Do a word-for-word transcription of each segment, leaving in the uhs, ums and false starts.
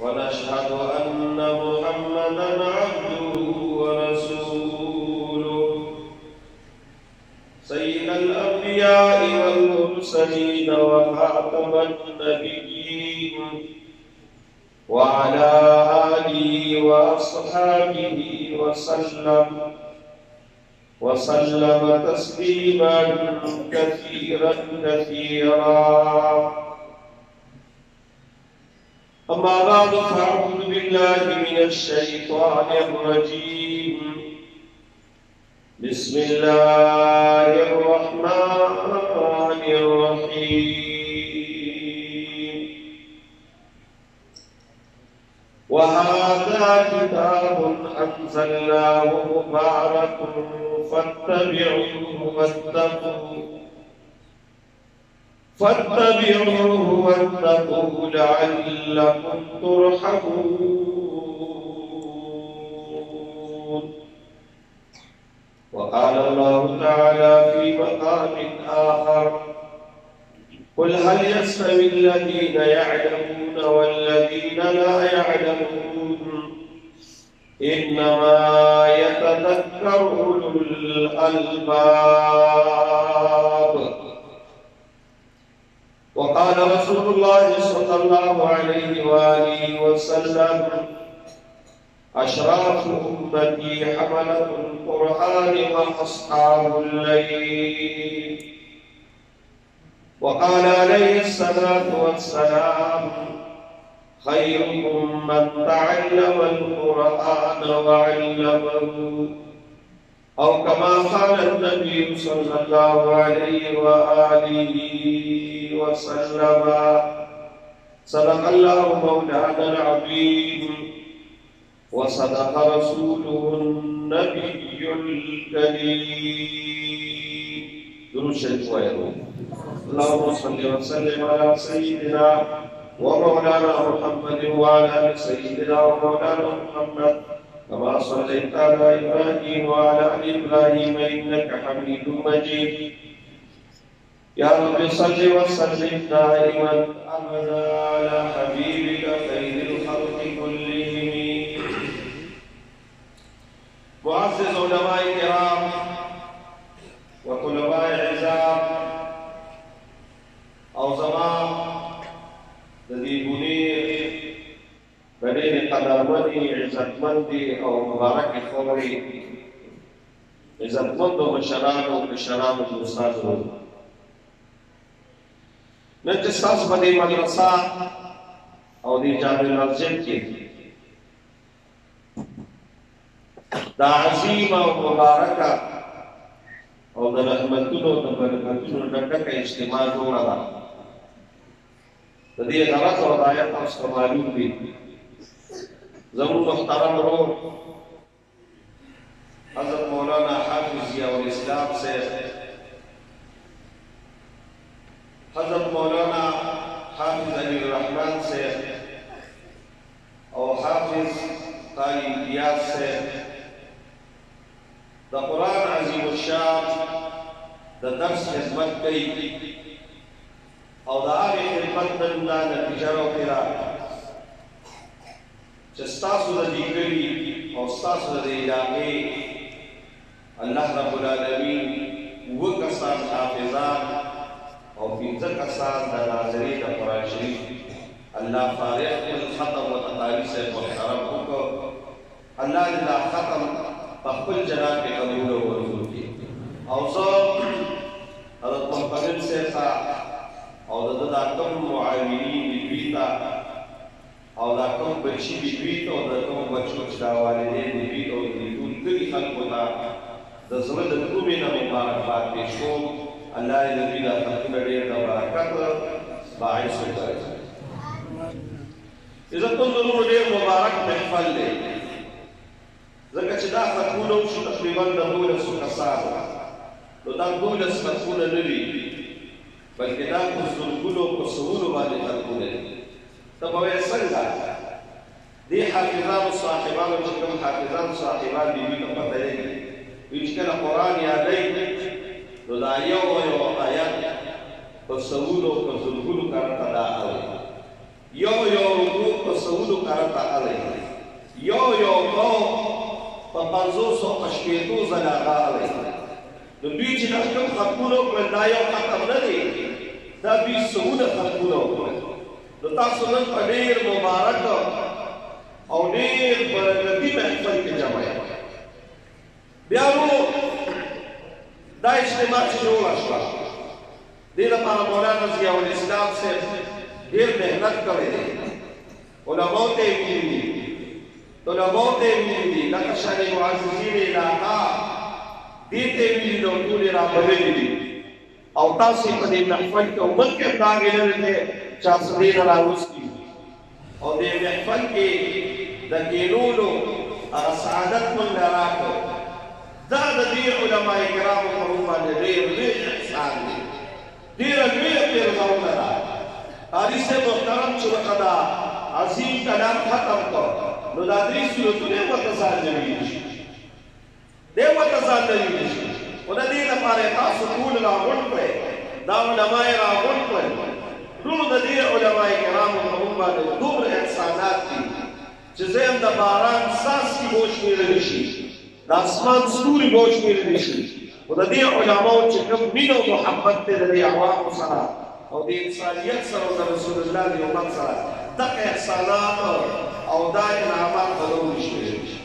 ونشهد أن محمدا عبده ورسوله سيد الأنبياء والمرسلين وخاتم النبيين وعلى آله وأصحابه وسلم وسلم تسليما كثيرا كثيرا. أما بعد فأعوذ بالله من الشيطان الرجيم. بسم الله الرحمن الرحيم. وهذا كتاب أنزلناه مبارك فاتبعوه واتقوا فاتبعوه واتقوا لعلكم ترحمون. وقال الله تعالى في مقام آخر: قل هل يستوي الذين يعلمون والذين لا يعلمون إنما يتذكر أولو الألباب. وقال رسول الله صلى الله عليه وآله وسلم: أشراف أمتي حملة القرآن وأصحاب الليل. وقال عليه الصلاة والسلام: خيركم من تعلم القرآن وعلمه، أو كما قال النبي صلى الله عليه وآله وسلم. صدق الله مولانا العظيم وصدق رسوله النبي الكريم. درود شريف ويروم. اللهم صل وسلم على سيدنا ومولانا محمد وعلى ال سيدنا ومولانا محمد كما صليت على ابراهيم وعلى ال ابراهيم انك حميد مجيد. يا رب صل وسلم دائما ابدا على حبيبك خير الخلق كلهم. معزز علماء الكرام وطلباء عزام او زمان الذي بني بنين قدامني عزتمندي او مبارك خوري عزتمند ومشران ومشران الاستاذ نجساس بدي مدرسة او دي جامع المسجد کی دا عظیمه او مبارکه او د رحمتونو د برکتونو ډکه اجتماع جوړه ده. د دې غرض او آیت تاسو معلوم دي. زموږ محترم ورور حضرت مولانا حافظ ضیاء الاسلام سے حضرت مولانا حافظ علی الرحمن سے اور حافظ قاری امتیاز سے دا قرآن عظیم الشان دا درس خدمت کئی او دا آغی خدمت نن دا نتیجه رو کرا چه ستاسو دا دیگری او ستاسو دا علاقے اللہ رب العالمین وکسان حافظان او پینزه کسان دا ناظرین دا قرآن شریف اللہ فارغ کل ختم و تطالی سے محترم کو اللہ دا ختم بخبل جناب کے قبول و رسول کی اوزار حضرت محترم سے تھا او دا کم معاونین بیتا او دا کم بچی بیتا او دا کم بچو چدا والدین بیتا او دون کلی خلق ہوتا دا زمد دومین مبارکات پیشو. اللہ نبی دا خلقنا دیر دا برکت باعث ہوتا ہے. عزت تنظرون دیر مبارک محفل لے ذکر چه دا خطبونه وشو تقریبا دا دولس و کسان نو دا دولس خطبونه نوی بلکه دا کسرگونو کسرونو باندې خطبونه تبوی سنگا دی حافظان و صاحبان و چکم حافظان و صاحبان بیوی کا پتہ ہے ویچکل قرآن یادی نو دا یو یو آیات کسرونو کسرگونو کارتا دا آوی یو یو رکو مسعود کرتا علی یو یو کو په پنځوس او شپېتو ځله هغه علی نو دوی چې دا کوم ختمونه وکړل دا یو ختم نه دی دا دوی څوونه ختمونه وکړل نو تاسو نن په ډېر مبارک او ډېر برکتي محفل کې جمع یاست بیا نو دا اجتماع چې جوړه شوه دې لپاره مولانا ضیاء الاسلام صاحب ډېر محنت کړی دی علماو ته یې ویلي دي علماو ته یې ویلي دي لکه شان معززین علاقه دې ته یې ویلي نو ټول یې رابللي دي او تاسو په دې محفل کې عمر کې دا غېړل دي چې تاسو دې راوستي او دې محفل کې د کېنولو هغه سعادت مونږ راکړو دا د دې علماء کرامو په روح باندې ډېر لوی احسان دی ډېره لویه پیرزونه ده قاري صاحب محترم چې ورته دا عظیم کلام ختم کړ نو دا درې سورتونه یې ورته ځان ته ویلي شي دی ورته ځان ته ویلي شي خو د دې لپاره یې تاسو ټول راغونډ کړئ دا علما یې راغونډ کړئ ټولو د دې علماء کرامو په روح باندې دومره احسانات دي چې زه یم د باران څاڅکي به وشمېرلی شي د اسمان ستوري به وشمېرلی شي خو د دې علماو چې کوم مینه او محبت دی د دې عوامو سره او د انسانیت سره او د رسول الله د امت سره دغه احسانات او دا انعامات به نه وشمېرلی شي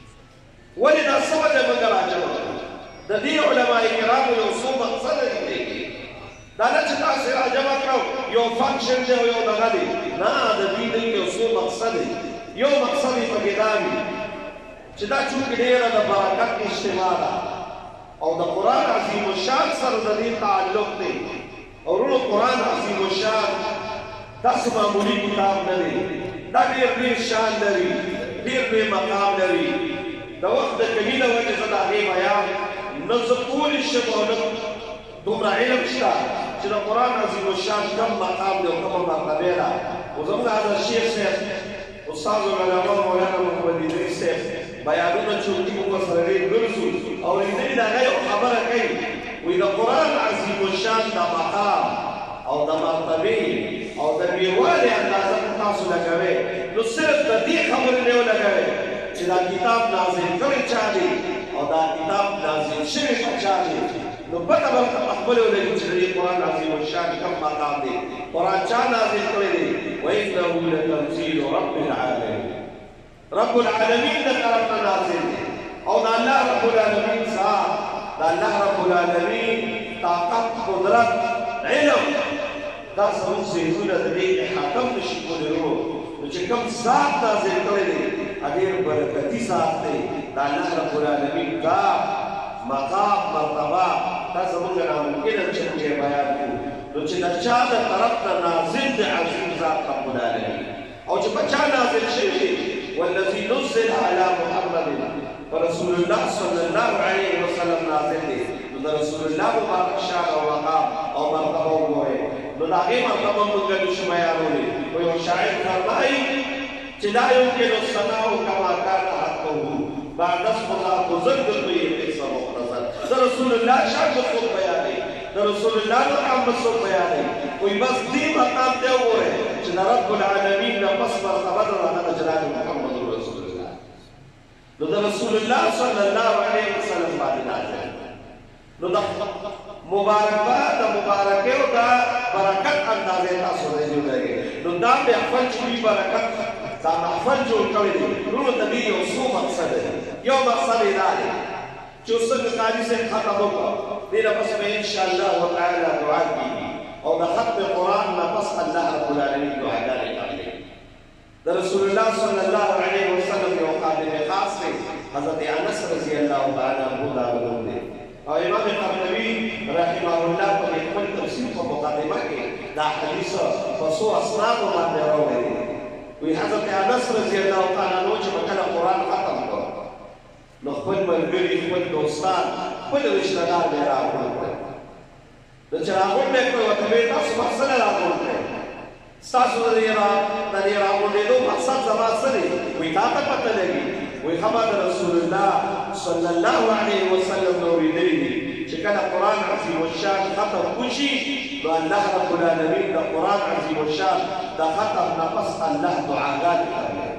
ولې دا څه وجه موږ راجمع کړو د دې علماء کرامو یو څو مقصده دي دا نه چې تاسې راجمع کړو یو فنکشن دی او یو دغه دی نه د دې دی یو څو مقصد دی یو مقصد یې پکې دا وي چې دا چونکې ډېره د برکت اجتماع ده او د قرآن عظیم الشان سره د دې تعلق دی او ورونو قرآن عظیم الشان داسې معمولي کتاب نه دی دا ډېر ډېر شان لري ډېر ډېر مقام لري د وخت د کمي له وجې زه د هغې بیان نه زه کولی شم او نه دومره علم شته چې د قرآن عظیم الشان کم مقام دی او کومه مرتبې ده خو زموږ حضرت شیخ صاحب استاد العلماء مولانا محمد ادریس صاحب بیانونه چې موږ ورسره ډېر ګرځو اورېدلي د هغه یو خبره کوي وایي د قرآن عظیم الشان د مقام او د مرتبې او د لویوالي اندازه تاسو لګوئ نو صرف د دې خبرې نه ولګوئ چې دا کتاب نازل کړی چا دی او دا کتاب نازل شوی په چا دی نو پته به ورته پخپله ولګي چې د دې قرآن عظیم الشان کوم مقام دی قرآن چا نازل کړی دی وانه لتنزيل رب العالمين رب العالمین د طرف نه نازل دی او د الله رب العالمین ذات د الله رب العالمین طاقت قدرت علم دا زموږ ذهنونه د دې احاطه هم نشي کولی ورو نو چې کوم ذات نازل کړی دی ډېر برکتي ذات دی د الله رب العالمین دا مقام مرتبه دا زموږ ناممکنه چې موږ یې بیان کړو نو چې د چا د طرف نه نازل دی عظیم ذات رب العالمین او چې په چا نازل شوي والذي نزل على محمد فرسول الله صلی الله علیه وسلم نازل دی نو د رسول الله مبارک شان او مقام او مرتبه وګورئ نو د هغې مرتبه موږ نشو بیانولی خو یو شاعر فرمایي چې لا يمكن الثناء كما كان حقه بعد اسم الله بزرگ دوی قصه مختصر د رسول الله شان څوک بیانوي د رسول الله محمد څوک بیانوي وایي بس دې مقام ته وګورئ چې د رب العالمین نه پس مرتبه ده هغه جلال محمد رسول الله نو د رسول الله صلی الله علیه وسلم باندې نازل نو د مبارکباد د مبارکۍ او د برکت اندازې تاسو ته جوړېږي نو دا بیا خپل چې برکت دا محفل جوړ کړی دی نو د دې یو څو مقصد دی یو مقصد یې دا دی چې څنګه قاضي صاحب ختم وکړو دې نه پس به انشاءالله تعالی دعا کېږي او د ختم قرآن نه پس الله رب العالمین دعاګانې قبلوي د رسول الله صلی الله علیه وسلم یو خادم خاص دی حضرت انس رضی الله تعالی عنه دا نوم دی او امام قرطبي رحمه الله په خپل تفسیر په مقدمه کې دا حدیث په څو اسناد باندې راوړی وی حضرت انس رضی الله تعالی عنه چې کله قرآن ختم کړ نو خپل ملګري خپل دوستان خپل رشتہ دار به راغونډ کړل نو چې راغونډ کړل ورته ویې تاسو مقصد راغونډ کړئ ستاسو د دې راغونډېدو مقصد زما څه دی وایي تا ته پته لګي وایي خبر د رسول الله صلی الله علیه وسلم نه اورېدلي دي چې کله قرآن عظیم الشان ختم وشي نو الله رب العالمین د قرآن عظیم الشان د ختم نه پس الله دعاګانې قبلوي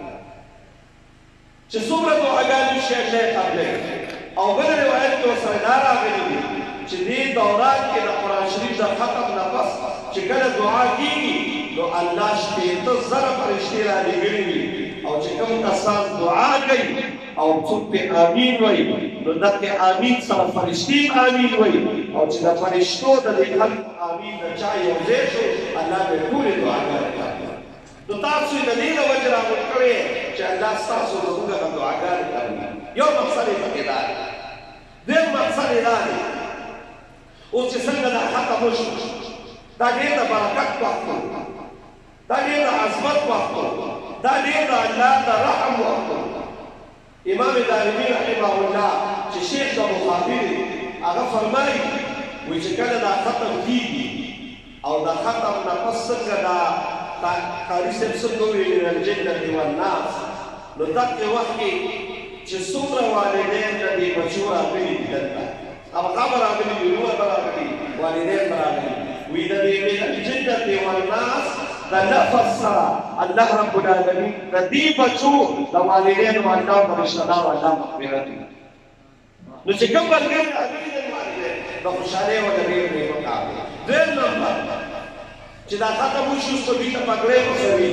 چې څومره دعاګانې شي الله یې قبلوي او بل روایت کې ورسره دا راغلي دي چې دې دوران کې د قرآن شریف د ختم نه پس چې کله دعا کېږي نو الله شپېته زره فرشتې رالېږلي وي او چې کوم کسان دعا کوي او څوک پې امین وایي نو دغې امین سره فرشتې امین وایي او چې د فرشتو د دې خلکو امین د چا یو ځای شو الله به ټولې دعاګانې کوي نو تاسو یې د دې له وجې راغونډ کړی چې الله ستاسو زموږ هغه دعاګانې کوي یو مقصد یې پکې دا دی دویم مقصد یې دا دی اوس چې څنګه دا ختم وشو دا ډېر د برکت وخت و دا ډېر د عظمت وخت و دا ډېر د الله د رحم وخت و امام دارمي رحمه الله چې شیخ د بخاري دی هغه فرمایي وایي چې کله دا ختم کېږي او دا ختم نه پس څنګه دا قاري صاحب څنګه وویل من الجنة والناس نو دغه وخت کې چې څومره والدین د دې بچو راغلي دي دلته هغه خبر راغلي دي نور به راغلي والدین به راغلي وایي د دې من الجنة والناس د لفظ سره الله رب العالمین د دې بچو د والدینو الله د رشته دارو الله مغفرت نو چې کوم ملګري راغلي دي والدین د خوشحالۍ او د ډېر نیکمرغۍ دویم نمبر چې دا ختم وشي اوس به دوی ته پګړۍ وسوي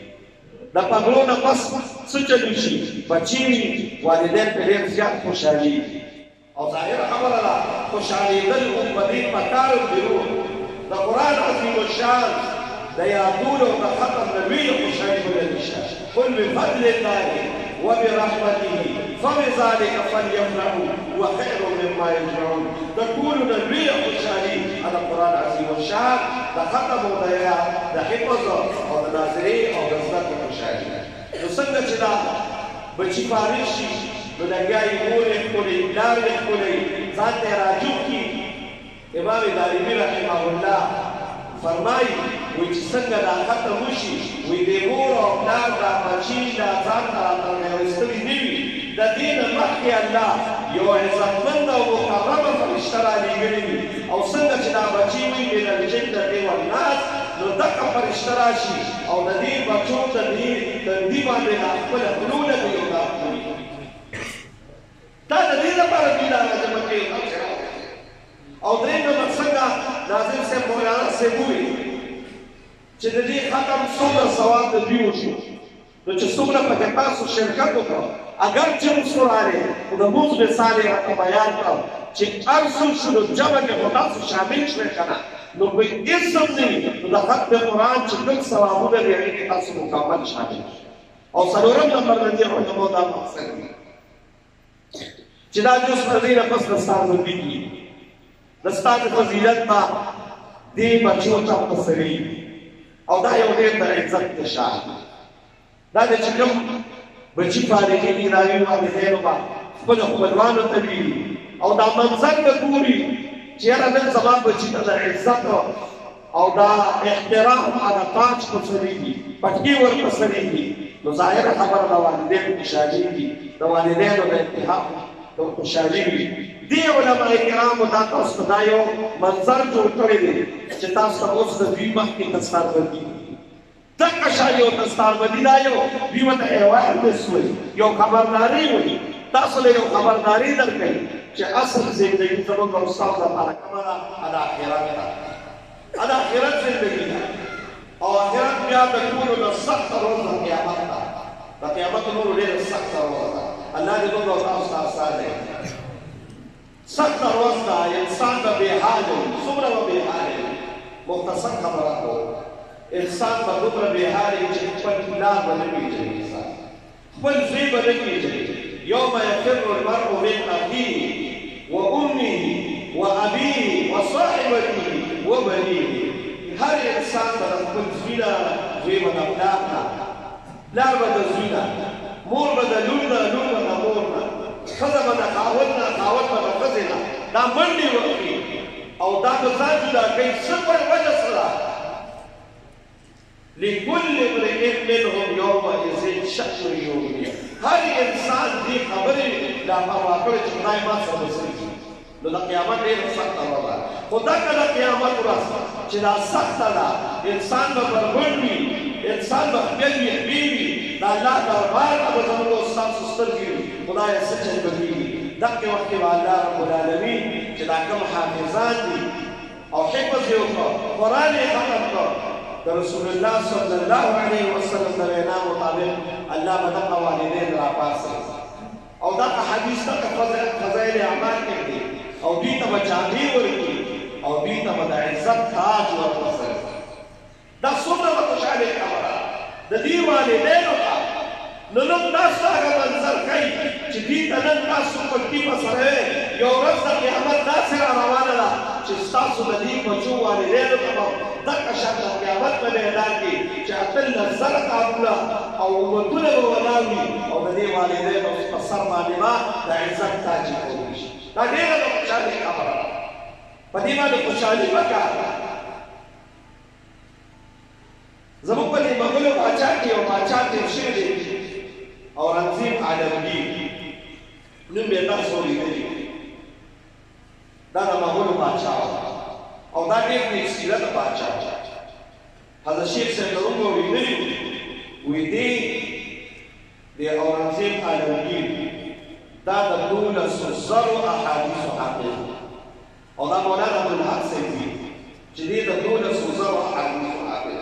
د پګړو نه پس څه چلو شي بچي وي والدین پرې ډېر زیات خوشحالېږي او ظاهره خبره ده خوشحالېدل اوس به دې پکار وي د قرآن عظیم الشان د یادولو د ختم د لویې خوشحالي بللی شه قل بفضل الله وبرحمته فبذلك فليفرحوا هو خير مما يجمعون د ټولو د لویې خوشحالي د قرآن عظیم الشان د ختم او د حفظ او د ناظرۍ او د زده کړې خوشحالي نو څنګه چې دا بچي فارغ شي نو لګیا یې مور یې ښکلوي پلار یې ښکلوي ځان ته یې راجوب کړي امام دارمي رحمه الله فرمایي وایي چې څنګه دا ختم وشي وایي د مور او پلار دا بچي دا ځان ته راته راویستلي نه وي د دې نه مخکې الله یو عزتمند او مکرمه فرشته رالېږلې وي او څنګه چې دا بچي وي من الجنة والناس نو دغه فرشته راشي او د دې بچو د دې تندي باندې دا خپله خوله ولګوي او دا خوري دا د دې لپاره دوی دا راجمع کوي او درېیم نمبر څنګه ناظم صاحب مولانا صاحب وویل چې د دې ختم څومره ثواب د دوی وشو نو چې څومره پکې تاسو شرکت وکړو اگر چې اوس راغلی خو د موږ مثال یې راته بیان کړو چې هر څوک شو نو جمع کې خو تاسو شامل شوئ که نه نو په اسم نه وي نو د ختم قرآن چې کوم ثوابونه دي هغې کې تاسو مکمل شامل او څلورم نمبر د دې علماو دا مقصد دی چې دا جز پر دې نه پس د ستانبندي کېږي د ستا د فضیلت نه دې بچو ته تسلي او دا یو ډېر د عزت نشان دا دی چې کوم بچي فارغېږي راوي والدینو به خپلو خپلوانو ته ویلي او دا منظر به ګوري چې یاره نن زما بچي ته د عزت او دا احترام هغه تاج په سرېږي پټکي ورته سرېږي نو ظاهره خبره د والدینو خوشحالېږي د والدینو د اتحاد د خوشحالېږي دې علما کرامو دا تاسو ته دا یو منظر جوړ کړی دی چې تاسو ته اوس د دوی مخکې دستاربندي دغه شان یو دستاربندي دا یو دوی ورته اواردس وایي یو خبرداری وایي تاسو له یو خبرداری درکوي چې اصل زندګي زموږ او ستاسو لپاره کومه ده د آخرت ده د آخرت زندګي ده او آخرت بیا د ټولو نه سخته ورځ د قیامت ده د قیامت نور ډېره سخته ورځ ده الله دې موږ او تاسو ته اسانه کړي سخته ورځ ده انسان به بېحاله وي څومره به بېحاله وي مختصر خبره کوم انسان به دومره بېحاله وي چې خپل پلار به نه پېژني انسان خپل زوی به نه پېژني يوم يفر المرء من أخيه وأمه وأبيه وصاحبته وبنيه هر إنسان به خپل زوی نه زوی به د پلار نه پلار به د زوی نه مور به د لور نه لور به د مور نه ښځه به د خاوند نه خاوند به د ښځې نه دا منډې وکړي او دا به ځان جدا کوي څه په وجه سره لكل امرئ منهم يومئذ شأن يغنيه هر انسان دې خبرې دا پروا کړې چې خدای ما څه وسري نو د قیامت ډېره سخته ورځ ده خو دغه د قیامت ورځ چې دا سخته ده انسان به بربنډ وي انسان به خپل وي خپې وي د الله دربار ته به زموږ او ستاسو سترګې وي خدایه څه چل به کېږي دغې وخت کې به الله رب العالمین چې دا کوم حافظان دي او حفظ یې وکړه قرآن یې ختم کړ د رسول الله صلی الله علیه وسلم د وینا مطابق الله به دغه والدین راپاڅوي او دغه حدیث دغه فضایل اعمال کوي او دوی ته به جامې ورکړي او دوی ته به د عزت تاج ورکړي دا څومره به خوشحالۍ خبره د دې والدینو ته نو نن تاسو هغه منظر کوي چې دوی ته نن تاسو پټي په سره یو ورځ د قیامت داسې را روانه ده چې ستاسو د دې بچو والدینو ته به دغه شان د قیامت په میدان کې چې اتلس زره کابونه او امتونه به ولاړ وي او د دې والدینو په سر باندې به د عزت تاج ایښودل شي دا ډېره د خوشحالۍ خبره ده په دې باندې خوشحالي پکار ده زموږ په دې مغولو پاچا کې یو پاچا تېر شوی دی اورنګزیب عالمګیر نوم یې تاسو اورېدلی دا د مغولو پاچا و او دا ډېر نیک سیرته پاچا و حضرت شیخ صاحب ته هم اورېدلي وي دې د اورنګزیب عالمګیر دا د دولسو زرو احادیثو حافظ او دا مولانا عبدالحق صاحب وي چې دې د دولسو زرو احادیثو حافظ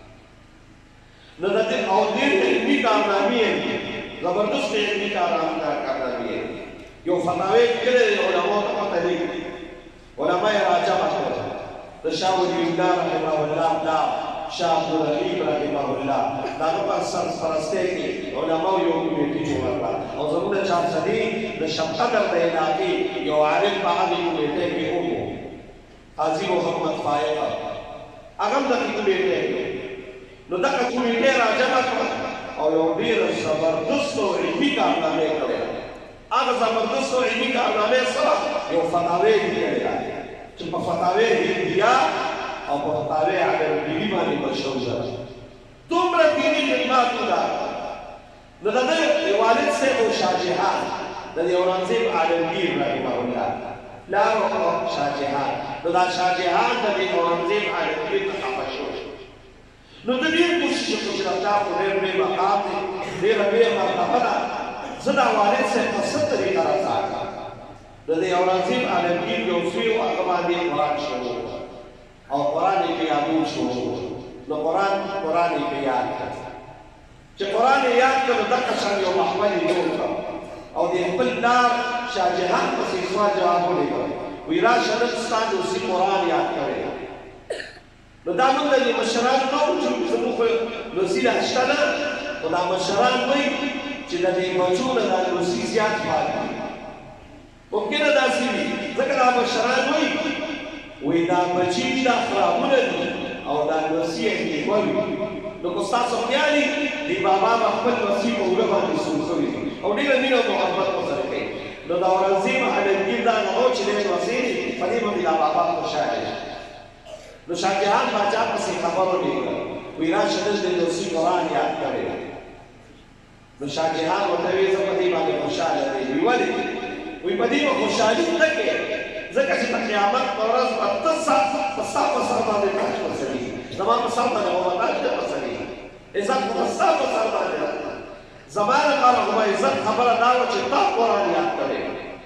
نو د دې او ډېر علمي کارنامې یې زبردست علمي کارنامې یې یو فتاوی کړی دی علماو ته پته لګي علما یې راجمع کړل د شاه ولی الله رحمه الله دا شاه عبدالرحیم رحمه الله د هغه په سرپرستۍ کې علماو یو کمیټې جوړه کړه او زموږ د چارسدي د شبقدر د علاقې یو عالم په هغې کمیټې کې هم و حاجي محمد فایق هغه هم دغې کمیټې کې نو دغه کمیټې راجمع کړه او یو ډېره زبردستو علمي کارنامې کړې هغه زبردست او علمي کارنامې سره یو فتاوی لیکلې ده چې په فتاوی هندیه او په فتاوی عربي باندې مشهور ده دومره دیني خدماتو ده نو د ده والد صاحب و شاه جهان د دې اورنګزیب عالمګیر رحمه الله پلار و شاه جهان نو دا شاه جهان د دې اورنګزیب عالمګیر ته خفه شو نو د ډېر کوشش وکړو چې دا چا خو ډېر لوی مقام دی ډېره لویه مرتبه ده زه دا والد صاحب په څه طریقه راڅاږم د دې اورنګزیب عالمګیر یو زوی و هغه باندې قرآن شروع او قرآن یې په یادون شروع نو قرآن قرآن یې په یاد کړ چې قرآن یې یاد کړ نو دغه شان یو محفل یې جوړ کړ او د خپل پلار شاه جهان پسې سوال جواب ولیکه وایي راشه نن ستا دوسي قرآن یاد کړی نو دا موږ د مشران نه وو چې زموږ خو لوسي لا شته نه خو دا مشران وایي چې د دې بچو نه دا لوسي زیات پاتې ممکنه داسې وي ځکه دا مشران وایي وایي دا بچي دي دا خرابونه دي او دا لوسي یې نیول نو که ستاسو خیال وي دې بابا به خپل لوسي په اوږه باندې سور کړي او ډېره مینه او محبت ورسره کوي نو دا اورنګزیب عالمګیر دا نه و چې دی لوسي دي په دې باندې دا بابا خوشحاله شي نو شاه جهان باچا پسې خبر ولیکه وایي راشه دلته د لوسي قرآن یاد کړی نو شاه جهان ورته وایي زه په دې باندې خوشحاله دی وایي ولې وایي په دې به خوشحالي نه کوې ځکه چې د قیامت په ورځ به ته په ستا په سر باندې تاج ورسوي زما په سر باندې به تاج نه ورسوي عزت خو به ستا په سر باندې ده زما لپاره خو به عزت خبره دا وه چې تا قرآن یاد کړی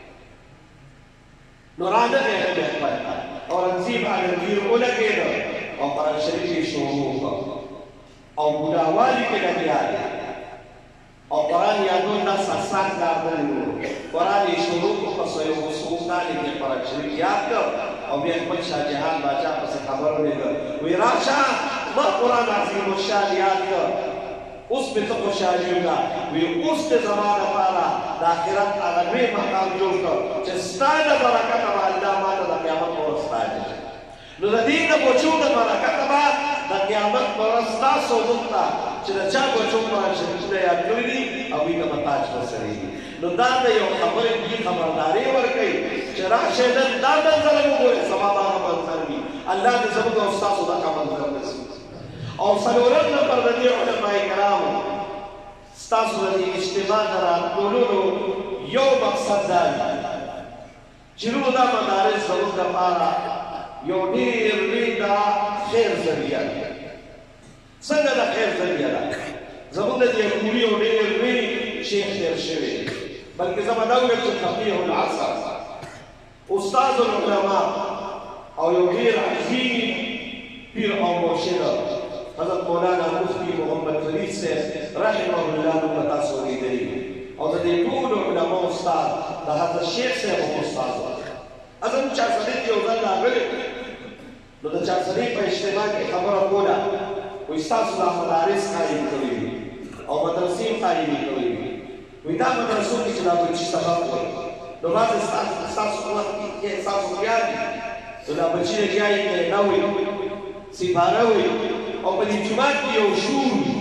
نو رانغی هغې خپل اورنګزیب عالمګیر ولګېده او قرآن شریف یې شروع کړ او بوډاوالي کې لګیا دی او قرآن یادون دا ساسان کار نه دی قرآن یې شروع کړ په یو څو کالې کې قرآن شریف یاد کړ او بیا خپل شاه جهان باچا پسې خبر ولیکه وایي راشه ما قرآن عظیم الشان یاد کړ اوس مې ته خوشحالي وکړه وایي اوس دې زما لپاره د آخرت هغه لوی مقام جوړ کړ چې ستا د برکته به الله ما ته د قیامت په ورځ تاج نو د دې د بچو د برکته به د قیامت په ورځ ستاسو موږ ته چې د چا بچو قرآن شریفونه یاد کړي دي هغوی ته به تاج ورسوي نو دا د یو خبرې دې خبرداري ورکوي چې راشئ نن دا منظر وګورئ سبا به هغه منظر وي الله دې زموږ او ستاسو دغه منظر نصیب او څلورم نمبر د دې علماء کرامو ستاسو د دې اجتماع د راتللو یو مقصد دا دی چې نو دا مدارس زموږ دپاره یو ډېر لوی د خیر ذریعه ده. څنګه د خیر ذریعه ده؟ زموږ د دې کوري یو ډېر لوی شیخ تېر شوی بلکې زه به دا ووایم چې فقیه العصر استاد العلماء او یو ډېر عظیم پیر او مرشد حضرت مولانا مفتی محمد فرید صاحب رحمه الله موږ تاسو اورېدلي او د دې ټولو علماو استاد د حضرت شیخ صاحب هم استاد و. زه هم چارسدې کې یو ځل راغلی نو د چارسدې په اجتماع کې خبره کوله وایي ستاسو دا مدارس قایم کړي دي او مدرسې قایمې کړي دي. وایي دا مدرسو کې چې دا بچي سبق وایي نو بعضې ستاسو وخت کې ستاسو خیال دي نو دا بچي لګیا یې نه وایي سپاره وایي او په دې جومات کې یو شور وي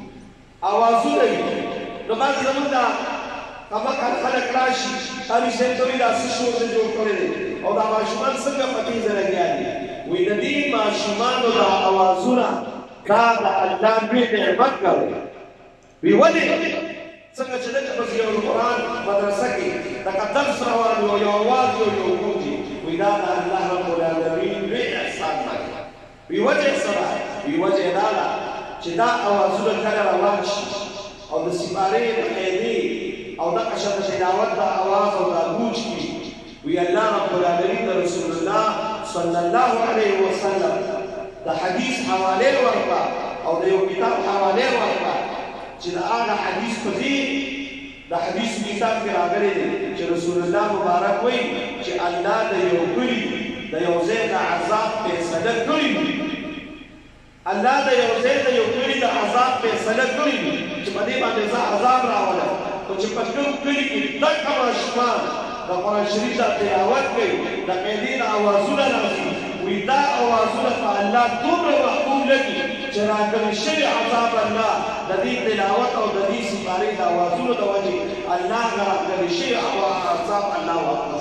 اوازونه وي نو بعضې زمونږ دا کمکان خلک راشي قاري صاحب ته وایي دا څه شور دې جوړ کړی دی او دا ماشومان څنګه په دې ځای لګیا دي. وایي د دې ماشومانو دا اوازونه دا د الله لوی نعمت کوي. وی ولې څنګه چې دلته په ضیاء القرآن مدرسه کې لکه درس روان وي او یو اواز یو یو ګونځي وایي دا د الله رب العالمین لوی احسان دی. وی وجه څه ده؟ وی وجه دا ده چې دا اوازونه کله روان شي او د سپارې د قیدې او دغه شان د تلاوت د اواز او د ګونج وي وی الله رب العالمین د رسول الله صلی الله علیه وسلم د حدیث حواله ورکړه او د یو کتاب حواله ورکړه چې د هغه حدیث په دې د حدیث کتاب کې راغلی دی چې رسول الله مبارک وایي چې الله د یو کلي د یو ځای د عذاب فیصله کړې وي. الله د یو ځای د یو کلي د عذاب فیصله کړې وي چې په دې باندې زه عذاب راولم خو چې په کوم کلي کې دغه ماشومان د قرآن شریف د تلاوت کوي د قیدې د اوازونه راځي وی دا اوازونه په الله دومره محبوب لګي چې راکړل شوي عذاب الله د دې تلاوت او د دې سپارې د اوازونو د وجې الله راکړل شوي عذاب الله واپس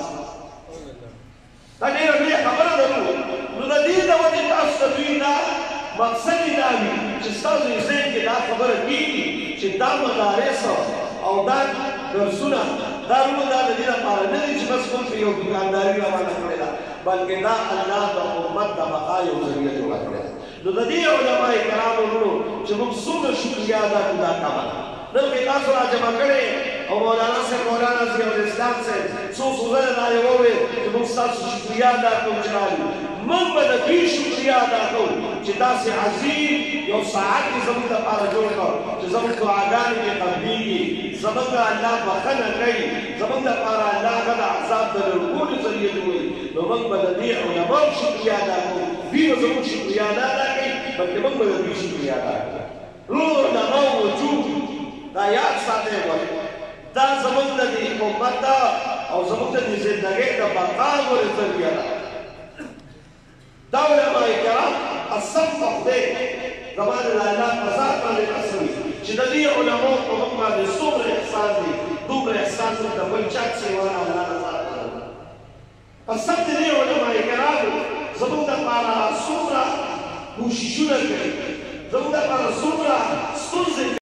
دا ډېره لویه خبره ده. نو د دې د وجې تاسو ته دوی دا مقصد یې دا وي چې ستاسو ذهن کې دا خبره کېږي چې دا مدارس او دا درسونه دا نو دا د دې لپاره نه دي چې بس کوم په یو دکانداري روانه کړې ده بلکې دا الله د امت د بقا یو ذریعه جوړه کړې ده. نو د دې علماء کرامو وروڼو چې موږ څومره شکریا ادا کړو دا کار نن کې تاسو را جمع کړې او مولانا صاحب مولانا ضیاء الاسلام صاحب څو څو ځله دا یې وویل چې موږ ستاسو شکریا ادا کوو چې راغلو. موږ به د دې شکریا ادا کوو چې داسې عظیم یو ساعت یې زموږ دپاره جوړ کړ چې زموږ دعاګانې پرې قبلېږي زموږ الله بخښنه کوي زموږ دپاره الله هغه د عذاب د لرګولو ذریعه جوړوي. نو موږ به د دې علماو شکریا ادا کوو دوی به زموږ شکریا نه ادا کوي بلکې موږ به د دوی شکریا ادا کوو. روح دغه وجود دا یاد ساتئ وایي دا زموږ د دې امت او زموږ د دې زندګۍ د بقا ورې ذریعه ده. دا علماء کرام قسم په خدای زما د الله په ذات باندې قسم چې د دې علماو په موږ باندې څومره احسان دی دومره احسان موږ د بل چا سیوا نه الله تعالی قسم د دې علماء کرامو زموږ دپاره څومره کوششونه کوي زموږ دپاره څومره ستونزې